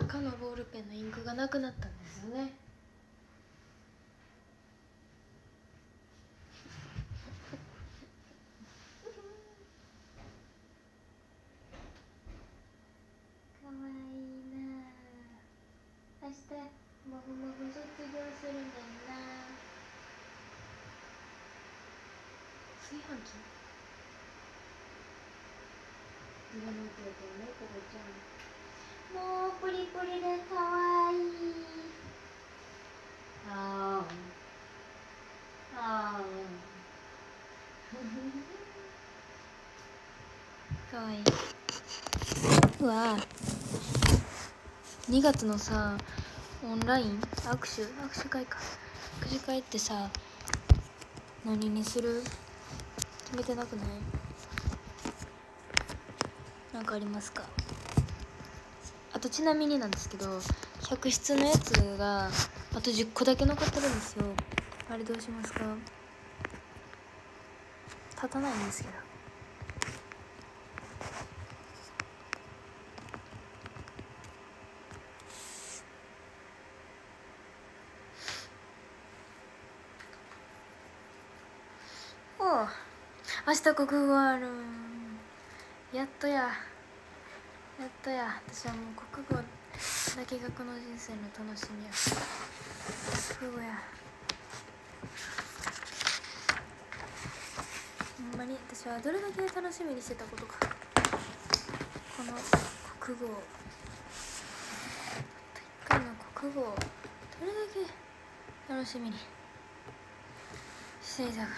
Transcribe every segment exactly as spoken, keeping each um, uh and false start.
赤のボールペンのインクがなくなったんですよね。かわいいな。明日もふもふ卒業するねんな。炊飯器いらないって言うね、ここちゃん。もうプリプリでかわいい。あーあーかわいい。うわにがつのさオンライン握手握手会か握手会ってさ何にする決めてなくない？なんかありますか？あとちなみになんですけど百室のやつがあとじゅっこだけ残ってるんですよ。あれどうしますか？立たないんですけど。おう明日国語ある。やっとややっとや。私はもう国語だけがこの人生の楽しみや。国語やほんまに私はどれだけ楽しみにしてたことか。この国語一回の国語をどれだけ楽しみにしていたか。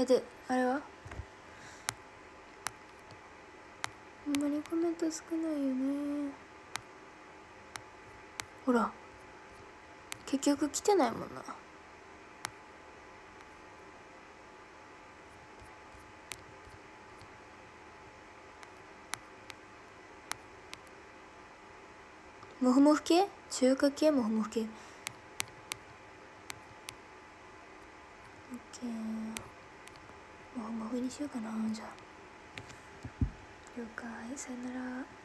えであれはほんまにコメント少ないよね。ほら結局来てないもんな。モフモフ系、中華系、モフモフ系。オッケー、モフモフにしようかな。じゃあ了解、さよなら。